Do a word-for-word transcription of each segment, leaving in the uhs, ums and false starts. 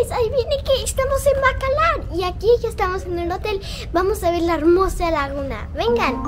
exploradores, ahí viene que estamos en Bacalar y aquí ya estamos en el hotel. Vamos a ver la hermosa laguna. Vengan.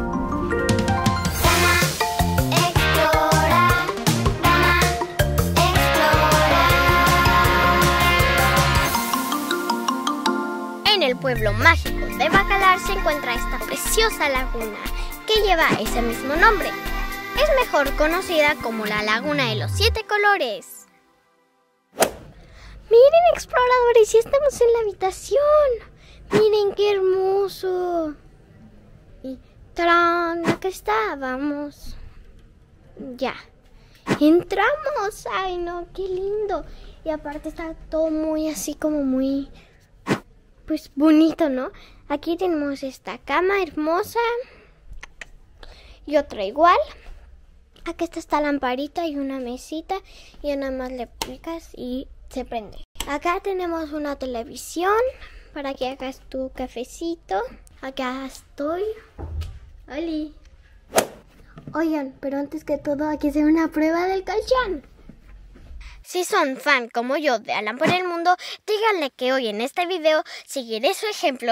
En el pueblo mágico de Bacalar se encuentra esta preciosa laguna que lleva ese mismo nombre. Es mejor conocida como la Laguna de los Siete Colores. Miren, exploradores, ya estamos en la habitación. Miren qué hermoso. Y ¡tarán! Acá estábamos. Ya. Entramos. Ay, no, qué lindo. Y aparte está todo muy así como muy, pues bonito, ¿no? Aquí tenemos esta cama hermosa. Y otra igual. Aquí está esta lamparita y una mesita. Y nada más le picas y se prende. Acá tenemos una televisión para que hagas tu cafecito. Acá estoy. ¡Holi! Oigan, pero antes que todo aquí se ve una prueba del colchón. Si son fan como yo de Alan por el Mundo, díganle que hoy en este video seguiré su ejemplo.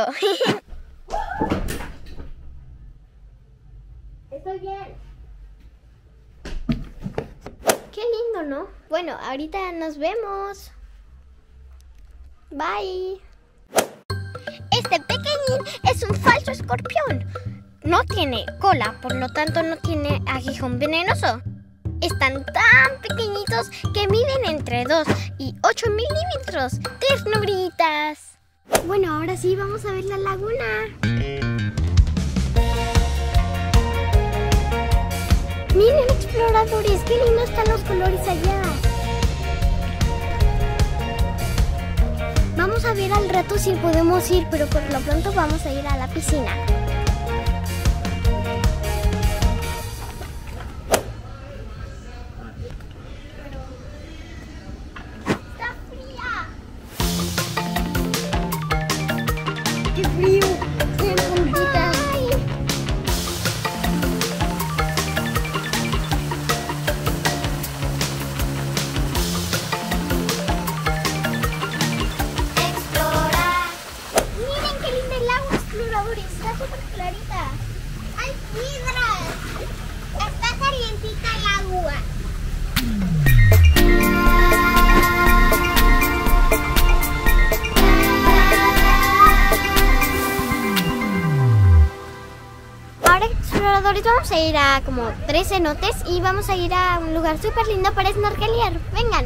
Estoy bien. Qué lindo, ¿no? Bueno, ahorita nos vemos. Bye. Este pequeñín es un falso escorpión. No tiene cola, por lo tanto no tiene aguijón venenoso. Están tan pequeñitos que miden entre dos y ocho milímetros. ¡Ternuritas! Bueno, ahora sí vamos a ver la laguna. Miren, exploradores, qué lindos están los colores allá. Vamos a ver al rato si podemos ir, pero por lo pronto vamos a ir a la piscina. ¡Está fría! ¡Qué frío! ¡Qué puntita! Está súper clarita. ¡Hay piedras! Está calientita el agua. Ahora, exploradores, vamos a ir a como tres cenotes y vamos a ir a un lugar súper lindo para snorkelear. Vengan.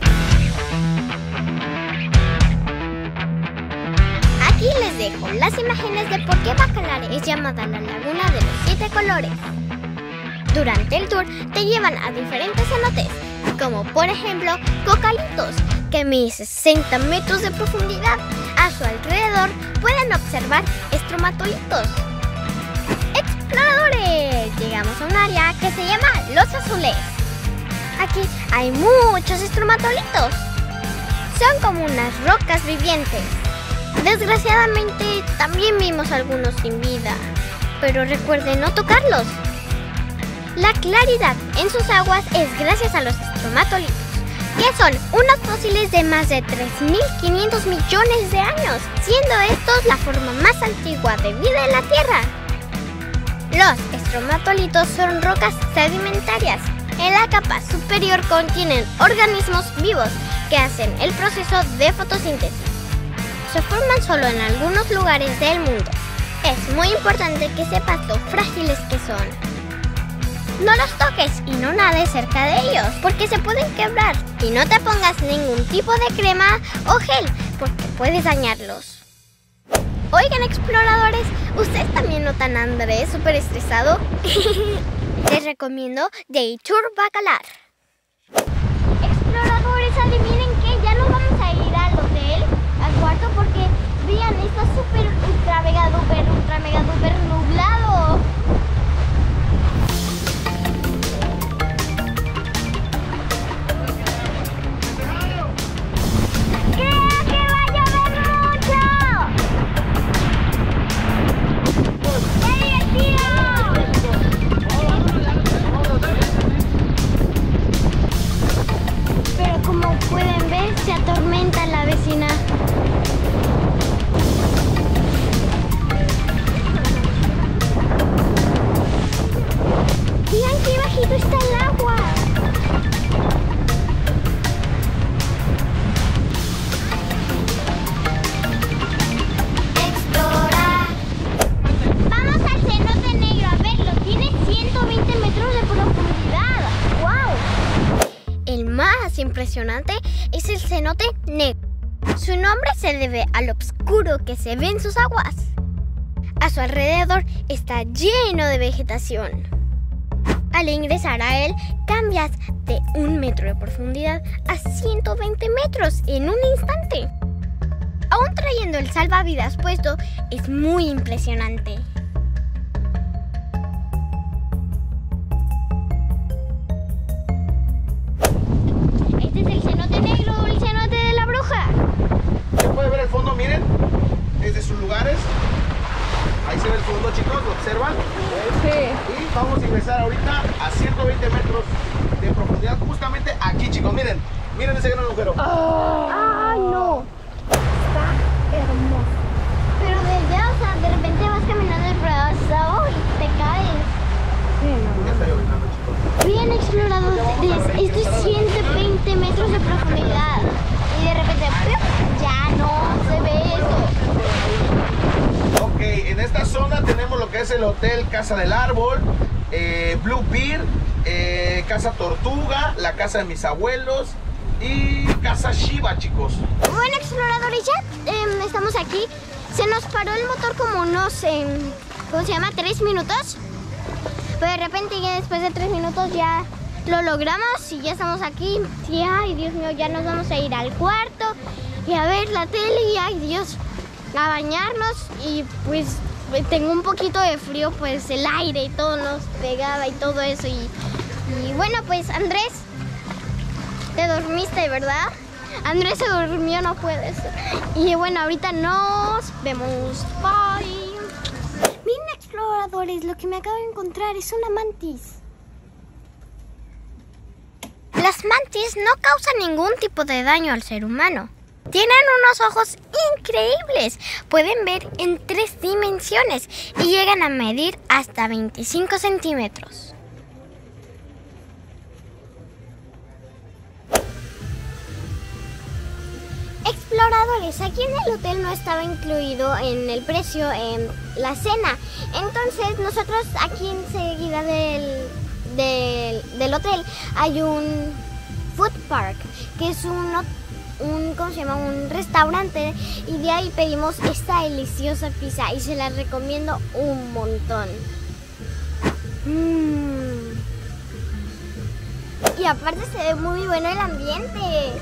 Aquí les dejo las imágenes de por qué Bacalar es llamada la Laguna de los Siete Colores. Durante el tour te llevan a diferentes cenotes, como por ejemplo Cocalitos, que mide sesenta metros de profundidad. A su alrededor pueden observar estromatolitos. ¡Exploradores! Llegamos a un área que se llama Los Azules. Aquí hay muchos estromatolitos. Son como unas rocas vivientes. Desgraciadamente también vimos algunos sin vida, pero recuerden no tocarlos. La claridad en sus aguas es gracias a los estromatolitos, que son unos fósiles de más de tres mil quinientos millones de años, siendo estos la forma más antigua de vida en la Tierra. Los estromatolitos son rocas sedimentarias. En la capa superior contienen organismos vivos que hacen el proceso de fotosíntesis. Se forman solo en algunos lugares del mundo. Es muy importante que sepas lo frágiles que son. No los toques y no nades cerca de ellos, porque se pueden quebrar. Y no te pongas ningún tipo de crema o gel, porque puedes dañarlos. Oigan, exploradores, ¿ustedes también notan a Andrés súper estresado? Les recomiendo Day Tour Bacalar. Exploradores, adivinen que ya nos vamos a ir al hotel, al cuarto, porque vean, está súper ultra mega duper, ultra mega duper nublado. ¡Creo que va a llover mucho! ¡Qué divertido! impresionante es el cenote negro. Su nombre se debe a lo oscuro que se ve en sus aguas. A su alrededor está lleno de vegetación. Al ingresar a él, cambias de un metro de profundidad a ciento veinte metros en un instante. Aún trayendo el salvavidas puesto, es muy impresionante. Este es el cenote negro, el cenote de la bruja. ¿Se puede ver el fondo? Miren, desde sus lugares. Ahí se ve el fondo, chicos, ¿lo observan? Sí. Y vamos a ingresar ahorita a ciento veinte metros de profundidad, justamente aquí, chicos. Miren, miren ese gran agujero. ¡Ah, no! Está hermoso. Pero de allá, o sea, de repente vas caminando el brazo y te caes. Sí, no. Ya está lloviznando, chicos. Bien exploradores, esto es ciento veinte metros de profundidad. Y de repente, ¡pium! Ya no se ve eso. Ok, en esta zona tenemos lo que es el Hotel Casa del Árbol, eh, Blue Bear, eh, Casa Tortuga, la casa de mis abuelos y Casa Shiva, chicos. Bueno, exploradores, ya eh, estamos aquí. Se nos paró el motor como unos, eh, ¿cómo se llama? Tres minutos. Pero de repente ya después de tres minutos ya lo logramos y ya estamos aquí. Y ay, Dios mío, ya nos vamos a ir al cuarto y a ver la tele y ay, Dios, a bañarnos. Y pues tengo un poquito de frío, pues el aire y todo nos pegaba y todo eso. Y, y bueno, pues Andrés, te dormiste, ¿verdad? Andrés se durmió, no puedes. Y bueno, ahorita nos vemos. Bye. Miren, exploradores, lo que me acabo de encontrar es una mantis. Las mantis no causan ningún tipo de daño al ser humano. Tienen unos ojos increíbles. Pueden ver en tres dimensiones y llegan a medir hasta veinticinco centímetros. Exploradores, aquí en el hotel no estaba incluido en el precio en la cena. Entonces nosotros aquí enseguida del, del, del hotel hay un food park, que es un, un, ¿cómo se llama? un restaurante, y de ahí pedimos esta deliciosa pizza y se la recomiendo un montón. Mm. Y aparte se ve muy bueno el ambiente.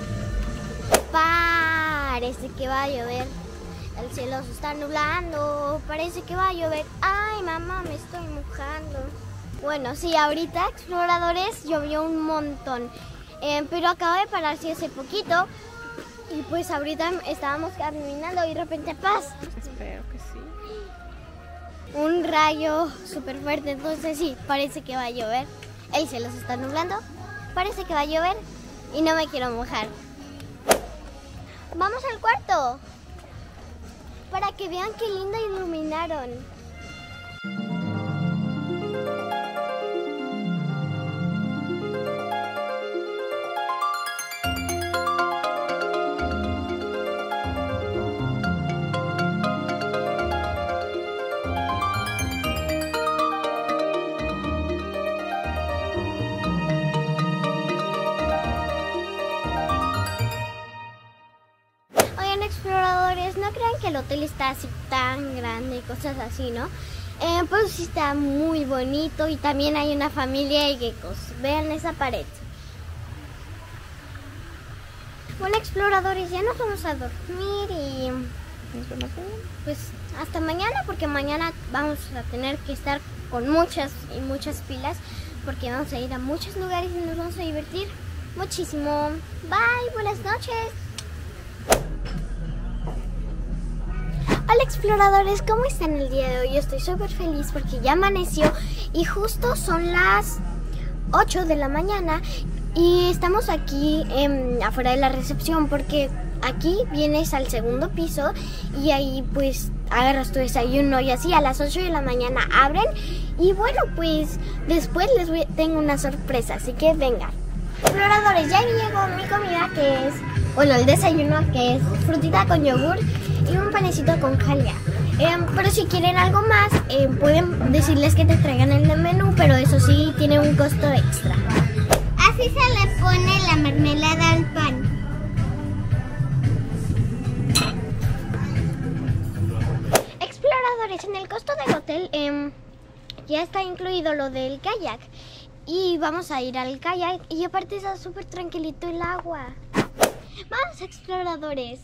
Parece que va a llover. El cielo se está nublando. Parece que va a llover. Ay, mamá, me estoy mojando. Bueno, sí, ahorita, exploradores, llovió un montón. Eh, pero acaba de pararse hace poquito. Y pues ahorita estábamos caminando y de repente, ¡paz! Espero que sí. Un rayo súper fuerte. Entonces sí, parece que va a llover. El cielo se está nublando. Parece que va a llover. Y no me quiero mojar. Vamos al cuarto para que vean qué linda iluminaron. Exploradores, no crean que el hotel está así tan grande y cosas así, ¿no? Eh, pues sí está muy bonito y también hay una familia de geckos. Vean esa pared. Bueno, exploradores, ya nos vamos a dormir y nos vemos pues hasta mañana, porque mañana vamos a tener que estar con muchas y muchas pilas, porque vamos a ir a muchos lugares y nos vamos a divertir muchísimo. Bye, buenas noches. Hola exploradores, ¿cómo están el día de hoy? Yo estoy súper feliz porque ya amaneció y justo son las ocho de la mañana y estamos aquí eh, afuera de la recepción, porque aquí vienes al segundo piso y ahí pues agarras tu desayuno y así a las ocho de la mañana abren y bueno, pues después les voy, tengo una sorpresa, así que vengan. Exploradores, ya llegó mi comida, que es, bueno, el desayuno, que es frutita con yogur y un panecito con jalea. Eh, pero si quieren algo más, eh, pueden decirles que te traigan en el menú, pero eso sí tiene un costo extra. Así Así se le pone la mermelada al pan. Exploradores, en el costo del hotel eh, ya está incluido lo del kayak. Y vamos a ir al kayak y aparte está súper tranquilito el agua. Vamos, exploradores.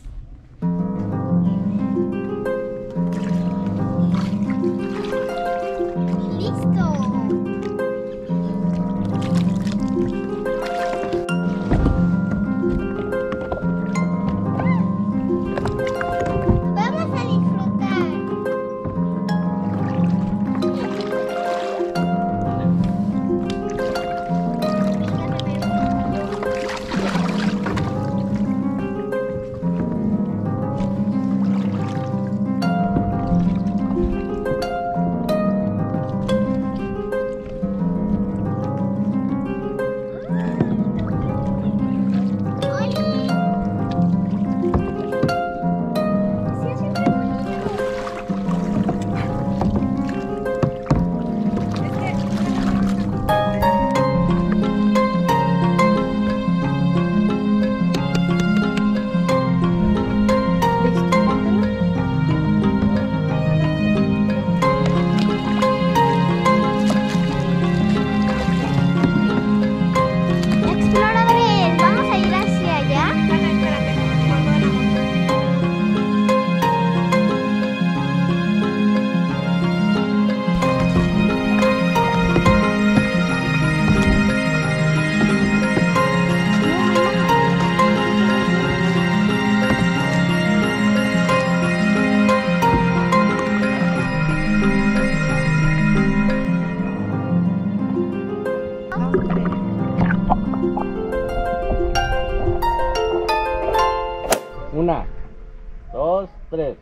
Una, dos, tres.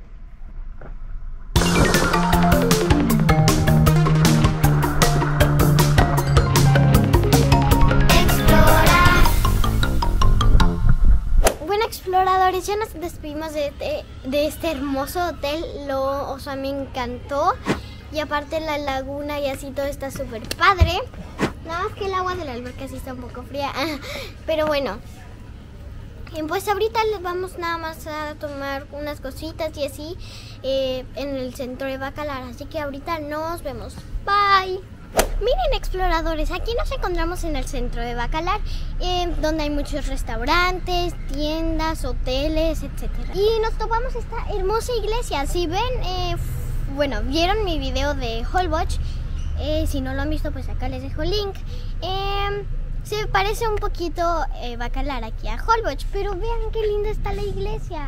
Bueno, exploradores, ya nos despedimos de, de, de este hermoso hotel. Lo, o sea, me encantó. Y aparte la laguna y así todo está súper padre. Nada más que el agua de la alberca sí está un poco fría. Pero bueno. Pues ahorita les vamos nada más a tomar unas cositas y así eh, en el centro de Bacalar. Así que ahorita nos vemos. Bye. Miren, exploradores, aquí nos encontramos en el centro de Bacalar, eh, donde hay muchos restaurantes, tiendas, hoteles, etcétera. Y nos topamos esta hermosa iglesia. Si ven, eh, bueno, vieron mi video de Holbox. Eh, si no lo han visto, pues acá les dejo el link. Eh, Se parece un poquito eh, Bacalar aquí a Holbox, pero vean qué linda está la iglesia.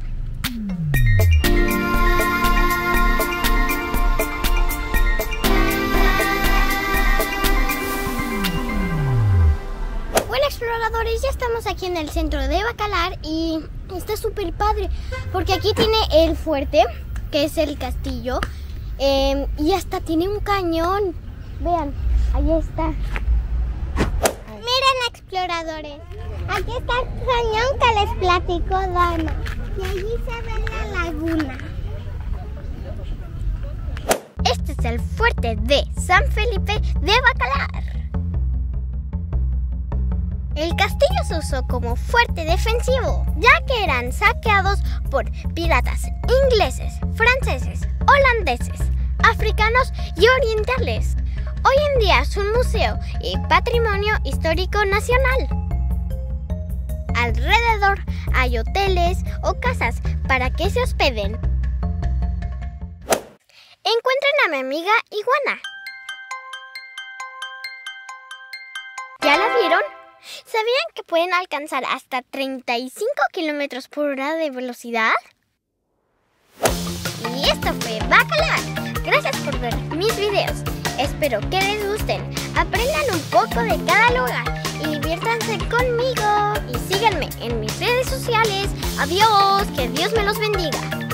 Bueno, exploradores, ya estamos aquí en el centro de Bacalar y está súper padre porque aquí tiene el fuerte, que es el castillo, eh, y hasta tiene un cañón. Vean, ahí está. Miren, exploradores, aquí está el cañón que les platicó Dana y allí se ve la laguna. Este es el fuerte de San Felipe de Bacalar. El castillo se usó como fuerte defensivo, ya que eran saqueados por piratas ingleses, franceses, holandeses, africanos y orientales. Hoy en día es un museo y patrimonio histórico nacional. Alrededor hay hoteles o casas para que se hospeden. Encuentren a mi amiga Iguana. ¿Ya la vieron? ¿Sabían que pueden alcanzar hasta treinta y cinco kilómetros por hora de velocidad? Y esto fue Bacalar. Gracias por ver mis videos. Espero que les gusten, aprendan un poco de cada lugar y diviértanse conmigo. Y síganme en mis redes sociales. Adiós, que Dios me los bendiga.